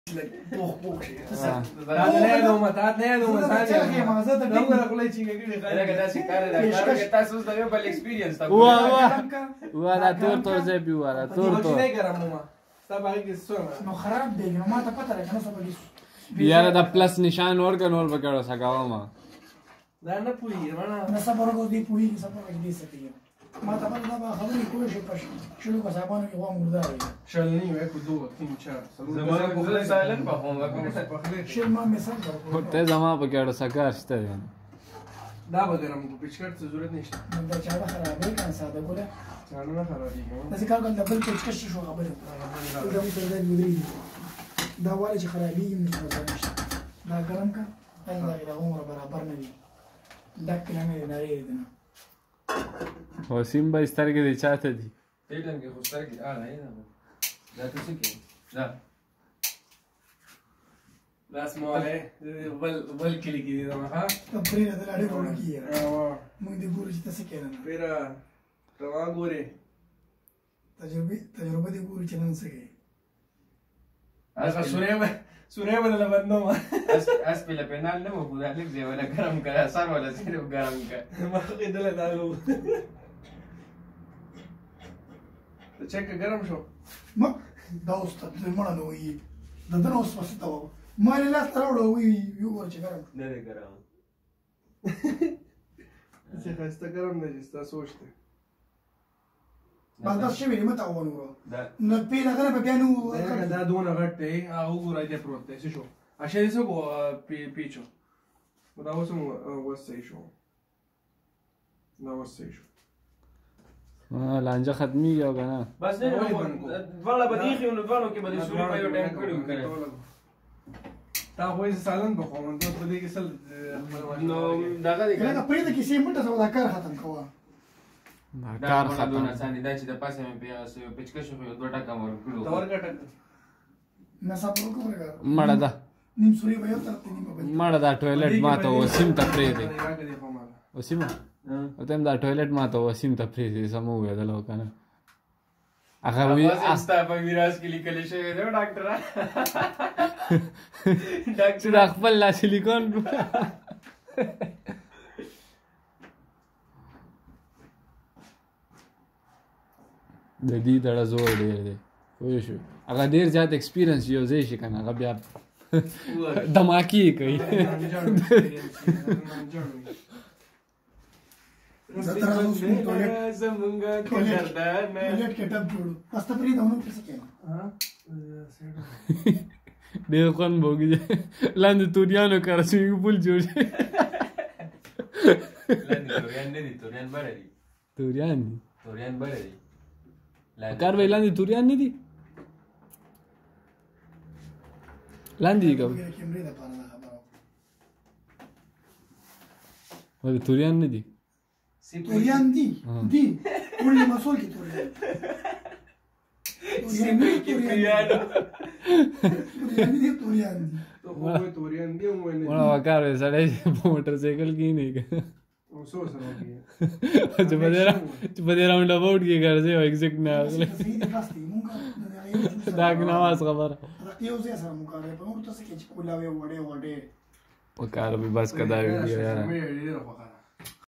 پوخ شي نه دومه تا نه دومه ثانيه ما زه ته ډنګره کولای چې ګړي غره دا شي کار دا کار تاسو د یو بل ایکسپیرینس تاسو وا دا تور زه پیو دا تور نه ګرم ما تابع کې څه نو خراب دی نو ما ته پته راکنه څه بګی یاره دا پلس نشان ورګنول وکړو سګاو ما دا نه پوي رانه نه صبر کو دی پوي صبر کې دي سکي ما ته پته دا خبرې کوی شي پښ شلو کا صاحبانو کې و مردار شلني وای کو دوه تین چار زمانه په خپل سایلنت په هم وکړم شل ما مثال درکو ته زما په کې سګار شته دا به ګرم کو پچکټ څه ضرورت نشته دا چا خرابې کان ساده ګوره چانه نه خرابېږي دا څنګه کار د بل پچکټ شو خبره دا مې سره دی دا والي چې خرابېږي مې دا ګرم کا دا عمر برابر نه دي ډک نه مې نه لري وسیم به سترګې دي چاته دي ټیټن کې خو سترګې نه دا څه کې دا لاس موله بل کلی کې دي ها پرې نه لړې ورونه کیه موږ دې ګورو چې تاسو کې نه پیرا توا ګوره تجربه دې ګورو چې نن څه کوي هغه سورې بدل باندې اس په لپنال نه مو دا لیک دی ولا ګرم کړه سر ولا صرف ګرم کړه ما خو دل دالو ته چک ګرم شو ما دا اوس ته مړه نو وي دا د اوس پس ته و ما له لاس تر وړو وي یو ور چې ګرم نه دی ګرم چې خسته ګرم نه جستا سوچته بس شي ویل مته ونورو نو په لغره په بیانو دا دونه غټ دی او ګورای دی پروت دی شو عشان یې سو پیچو دا اوس وسه شو دا وسه شو لانجه ختمي یو کنه بس نه ولا بدیخي نو دوانو کې بده سوري په یو ټایم کړو کنه تا خو یې سالن په کوم نو په دې کې سل نو داګه دی کله پرې د کیسې مټه سودا کار ختم کوه کار ختم نه ساني دا چې د پاسه مې په پچکه شو یو 2 ټکا ور کړو تور ګټه نه صبر وکړه مړه ده نیم سوري به یو تر نیم په مړه دا ټوایلټ ما ته وسیم ته پرې دی وسیم ته دا ټوایلټ ما ته وسیم ته پرې دی سمو وې دلو کنه هغه وی استا په میراث کې لیکل شوی دی ډاکټر ډاکټر خپل لا سیلیکون د دې دړه زور ډېر دی پوه شو هغه ډېر زیات ایکسپیرینس یو ځای شي کنه هغه بیا دماکي کوي زمونږه ټوایلټ کې ټب جوړو پس ته پرې دونه څه کوي ډېر خوند بوګي لاندې توریانو کار سویمینګ پول جوړ شي لاندې توریان نه دي توریان بره دي توریان دي توریان بره دي کار وی لاندې توریان نه دي لاندې دي کوم کیمرې د پاره خبره ولې توریان نه دي توریان دي ولې مسول کې توریان سیمې کې توریان دي توریان دي ته خو توریان دی مو نه ولا وکړ سړی په موټر سایکل کې نه او سو سره وکړي چې په دې راوند اباوټ کې ګرځي او ایگزیکټ نه اغله دا نواز خبره یو ځای سره مقابله په نور تاسو کې چې کولاوي وړې وکړ به بس کدا ویډیو یاره